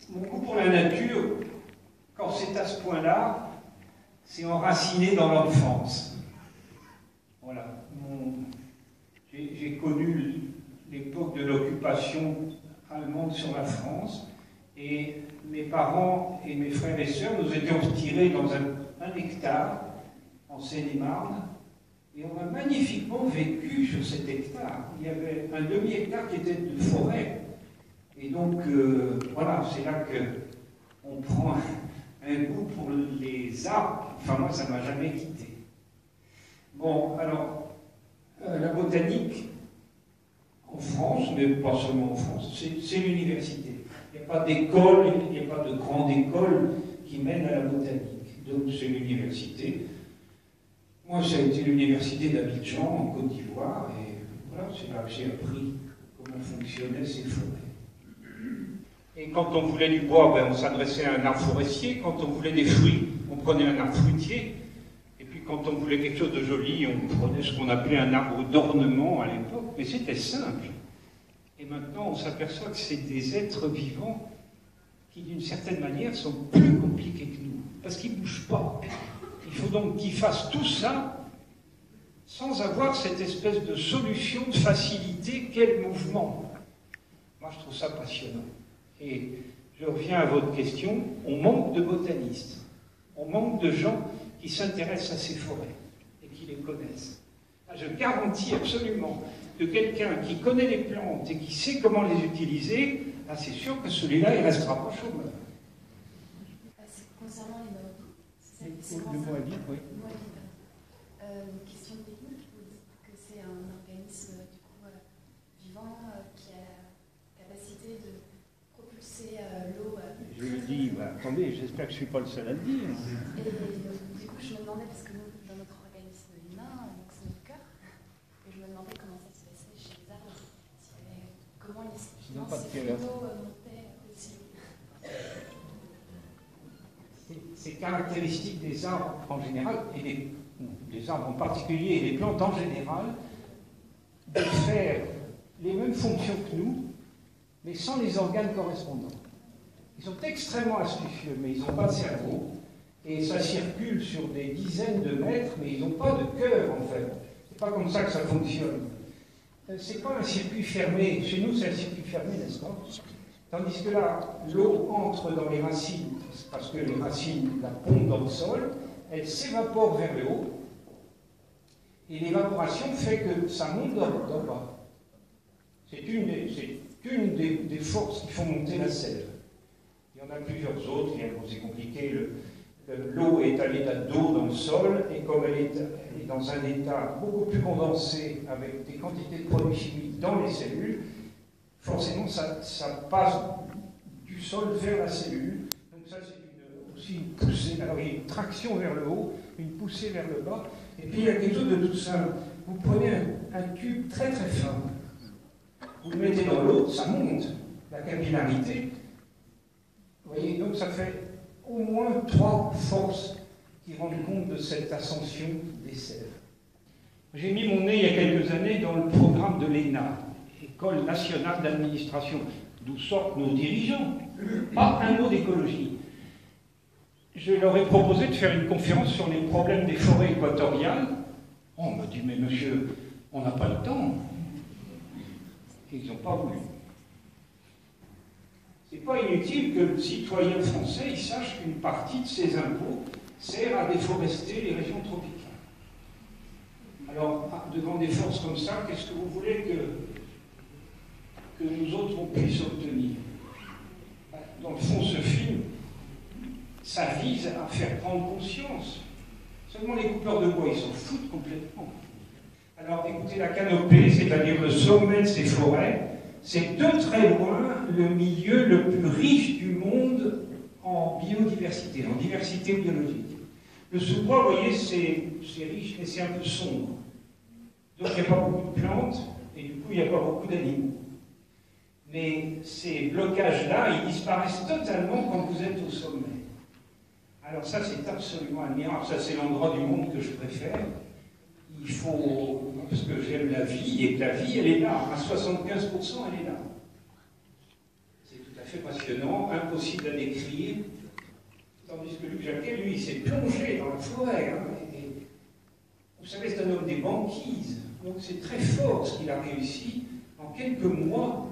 Mon goût pour la nature, quand c'est à ce point-là, c'est enraciné dans l'enfance. Voilà. J'ai connu l'époque de l'occupation allemande sur la France, et mes parents et mes frères et sœurs nous étions retirés dans un hectare en Seine-et-Marne, et on a magnifiquement vécu sur cet hectare. Il y avait un demi-hectare qui était de forêt. Et donc, voilà, c'est là qu'on prend un goût pour les arbres. Enfin, moi, ça ne m'a jamais quitté. Bon, alors, la botanique, en France, mais pas seulement en France, c'est l'université. Il n'y a pas d'école, il n'y a pas de grande école qui mène à la botanique. Donc, c'est l'université. Moi, ça a été l'université d'Abidjan, en Côte d'Ivoire, et voilà, c'est là que j'ai appris comment fonctionnaient ces forêts. Et quand on voulait du bois, ben, on s'adressait à un arbre forestier. Quand on voulait des fruits, on prenait un arbre fruitier. Et puis quand on voulait quelque chose de joli, on prenait ce qu'on appelait un arbre d'ornement à l'époque. Mais c'était simple. Et maintenant, on s'aperçoit que c'est des êtres vivants qui, d'une certaine manière, sont plus compliqués que nous. Parce qu'ils ne bougent pas. Il faut donc qu'ils fassent tout ça sans avoir cette espèce de solution de facilité qu'est le mouvement. Moi, je trouve ça passionnant. Et je reviens à votre question, on manque de botanistes, on manque de gens qui s'intéressent à ces forêts et qui les connaissent. Je garantis absolument que quelqu'un qui connaît les plantes et qui sait comment les utiliser, là c'est sûr que celui-là, il ne restera pas chômeur. Concernant les moabites, le moabite, oui. Question technique, vous dites que c'est un organisme du coup vivant qui a la capacité de propulser l'eau. Je le dis, bah, attendez, j'espère que je ne suis pas le seul à le dire. Et du coup, je me demandais, parce que nous, dans notre organisme humain, donc c'est notre cœur, et je me demandais comment ça se passait chez les arbres, comment ces eau montait aussi. C'est caractéristique des arbres en général, et des arbres en particulier, et des plantes en général, de faire les mêmes fonctions que nous, mais sans les organes correspondants. Ils sont extrêmement astucieux, mais ils n'ont pas de cerveau, et ça circule sur des dizaines de mètres, mais ils n'ont pas de cœur, en fait. C'est pas comme ça que ça fonctionne. C'est pas un circuit fermé. Chez nous, c'est un circuit fermé, n'est-ce pas? Tandis que là, l'eau entre dans les racines, parce que les racines la pompent dans le sol, elle s'évapore vers le haut, et l'évaporation fait que ça monte d'en bas. C'est une des forces qui font monter la sève. Il y en a plusieurs autres, c'est compliqué. L'eau est à l'état d'eau dans le sol, et comme elle est dans un état beaucoup plus condensé, avec des quantités de produits chimiques dans les cellules, forcément ça passe du sol vers la cellule. Donc ça c'est aussi une poussée, alors il y a une traction vers le haut, une poussée vers le bas, et puis il y a quelque chose de tout simple. Vous prenez un tube très très fin, vous le mettez dans l'eau, ça monte, la capillarité. Vous voyez, donc ça fait au moins 3 forces qui rendent compte de cette ascension des sèves. J'ai mis mon nez il y a quelques années dans le programme de l'ENA, École nationale d'administration, d'où sortent nos dirigeants. Pas un mot d'écologie. Je leur ai proposé de faire une conférence sur les problèmes des forêts équatoriales. On m'a dit, mais monsieur, on n'a pas le temps. Et ils n'ont pas voulu. C'est pas inutile que le citoyen français il sache qu'une partie de ses impôts sert à déforester les régions tropicales. Alors, devant des forces comme ça, qu'est-ce que vous voulez que nous autres on puisse obtenir? Dans le fond, ce film, ça vise à faire prendre conscience. Seulement les coupeurs de bois, ils s'en foutent complètement. Alors, écoutez, la canopée, c'est-à-dire le sommet de ces forêts, c'est de très loin le milieu le plus riche du monde en biodiversité, en diversité biologique. Le sous-bois, vous voyez, c'est riche, mais c'est un peu sombre. Donc il n'y a pas beaucoup de plantes, et du coup il n'y a pas beaucoup d'animaux. Mais ces blocages-là, ils disparaissent totalement quand vous êtes au sommet. Alors ça, c'est absolument admirable. Ça, c'est l'endroit du monde que je préfère. Il faut, parce que j'aime la vie, et que la vie, elle est là. À 75%, elle est là. C'est tout à fait passionnant. passionnant, impossible à décrire, tandis que Luc Jacquet, lui, il s'est plongé dans la forêt. Hein, et, vous savez, c'est un homme des banquises, donc c'est très fort ce qu'il a réussi en quelques mois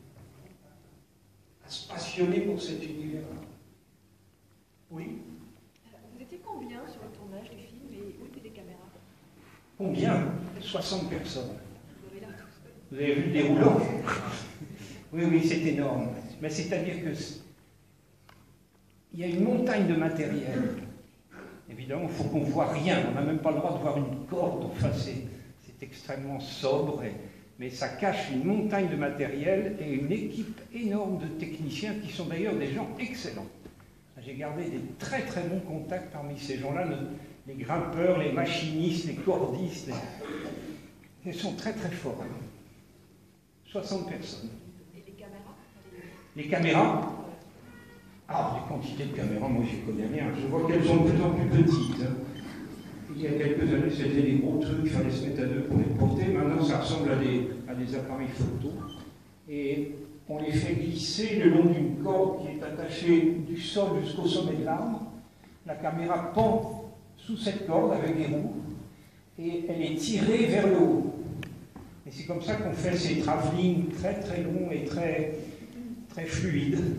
à se passionner pour cet univers-là. Oui. Vous étiez combien sur le tournage du film et où étaient les caméras? Combien? 60 personnes. Vous avez vu le déroulant? Oui, oui, c'est énorme. Mais c'est-à-dire que il y a une montagne de matériel. Évidemment, il faut qu'on ne voit rien. On n'a même pas le droit de voir une corde. Enfin, c'est extrêmement sobre. Mais ça cache une montagne de matériel et une équipe énorme de techniciens qui sont d'ailleurs des gens excellents. J'ai gardé des très très bons contacts parmi ces gens-là, les grimpeurs, les machinistes, les cordistes. Ils sont très très forts. 60 personnes. Et les caméras? Les caméras? Ah, les quantités de caméras, moi j'y connais rien. Je vois qu'elles sont de plus en plus petites. Il y a quelques années, c'était des gros trucs, il fallait se mettre à deux pour les porter. Maintenant, ça ressemble à des appareils photo. Et on les fait glisser le long d'une corde qui est attachée du sol jusqu'au sommet de l'arbre. La caméra pend sous cette corde avec des roues et elle est tirée vers le haut. Et c'est comme ça qu'on fait ces travelling très très longs et très, très fluides.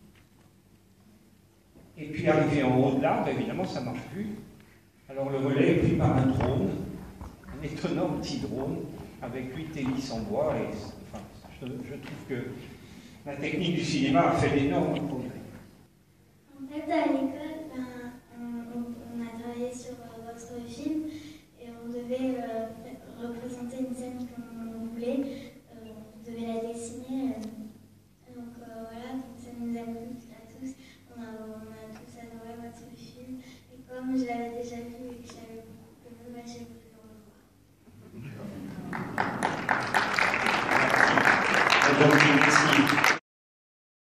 Et puis arrivé en haut de l'arbre, évidemment ça ne marche plus. Alors le relais est pris par un drone, un étonnant petit drone avec 8 hélices en bois. Et, enfin, je trouve que la technique du cinéma a fait d'énormes progrès. En fait, à l'école, on a travaillé sur votre film et on devait représenter une scène comme on voulait. On devait la dessiner. Donc voilà, donc ça nous a plu à tous. On a tous adoré votre film. Et comme je l'avais déjà vu et que j'avais beaucoup aimé, j'ai voulu le revoir. Merci.